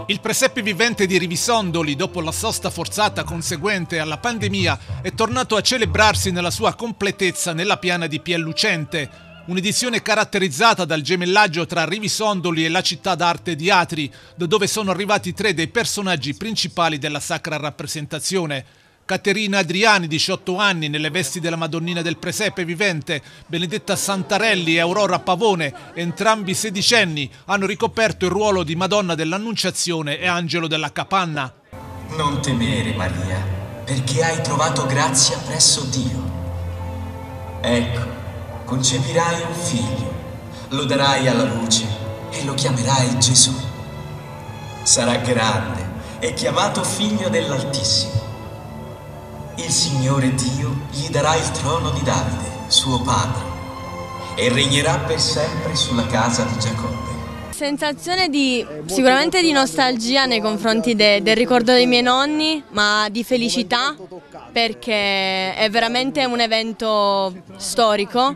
Il presepe vivente di Rivisondoli, dopo la sosta forzata conseguente alla pandemia, è tornato a celebrarsi nella sua completezza nella piana di Pierlucente. Un'edizione caratterizzata dal gemellaggio tra Rivisondoli e la città d'arte di Atri, da dove sono arrivati 3 dei personaggi principali della sacra rappresentazione. Caterina Adriani, 18 anni, nelle vesti della Madonnina del Presepe vivente, Benedetta Santarelli e Aurora Pavone, entrambi sedicenni, hanno ricoperto il ruolo di Madonna dell'Annunciazione e Angelo della Capanna. Non temere, Maria, perché hai trovato grazia presso Dio. Ecco, concepirai un figlio, lo darai alla luce e lo chiamerai Gesù. Sarà grande e chiamato Figlio dell'Altissimo. Il Signore Dio gli darà il trono di Davide, suo padre, e regnerà per sempre sulla casa di Giacobbe. Sensazione sicuramente di nostalgia nei confronti del ricordo dei miei nonni, ma di felicità perché è veramente un evento storico,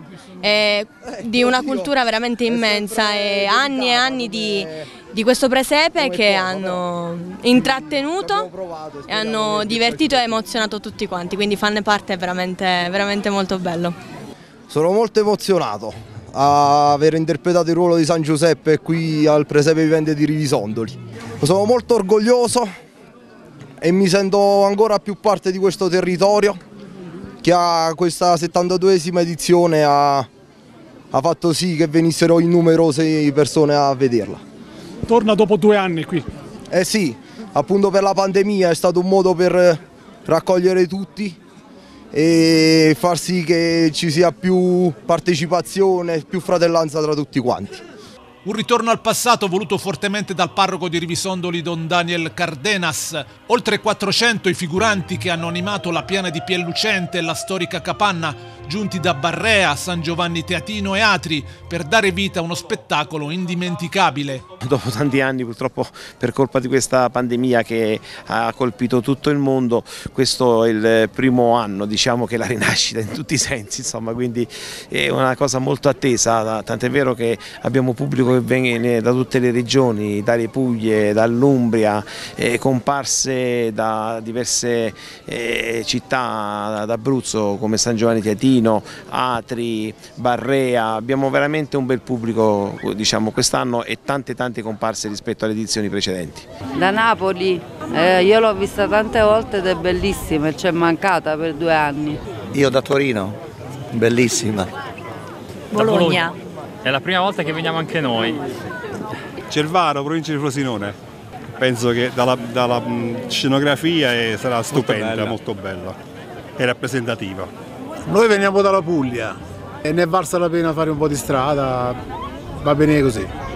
di una cultura veramente immensa e anni di questo presepe che hanno intrattenuto e hanno divertito e emozionato tutti quanti, quindi farne parte è veramente molto bello. Sono molto emozionato a aver interpretato il ruolo di San Giuseppe qui al presepe vivente di Rivisondoli. Sono molto orgoglioso e mi sento ancora più parte di questo territorio che a questa 72esima edizione ha fatto sì che venissero in numerose persone a vederla. Torna dopo 2 anni qui. Eh sì, appunto per la pandemia è stato un modo per raccogliere tutti e far sì che ci sia più partecipazione, più fratellanza tra tutti quanti. Un ritorno al passato voluto fortemente dal parroco di Rivisondoli Don Daniel Cardenas. Oltre 400 i figuranti che hanno animato la piana di Pierlucente e la storica capanna, giunti da Barrea, San Giovanni Teatino e Atri, per dare vita a uno spettacolo indimenticabile. Dopo tanti anni, purtroppo per colpa di questa pandemia che ha colpito tutto il mondo, questo è il primo anno, diciamo, che la rinascita in tutti i sensi, insomma, quindi è una cosa molto attesa, tant'è vero che abbiamo pubblico che viene da tutte le regioni, dalle Puglie, dall'Umbria, comparse da diverse città d'Abruzzo come San Giovanni Teatino, Atri, Barrea. Abbiamo veramente un bel pubblico, diciamo, quest'anno e tante comparse rispetto alle edizioni precedenti. Da Napoli, io l'ho vista tante volte ed è bellissima e ci è mancata per 2 anni. Io da Torino, bellissima. Bologna. È la prima volta che veniamo anche noi. Cervaro, provincia di Frosinone. Penso che dalla scenografia sarà stupenda, molto bella e rappresentativa. Noi veniamo dalla Puglia e ne è valsa la pena fare un po' di strada, va bene così.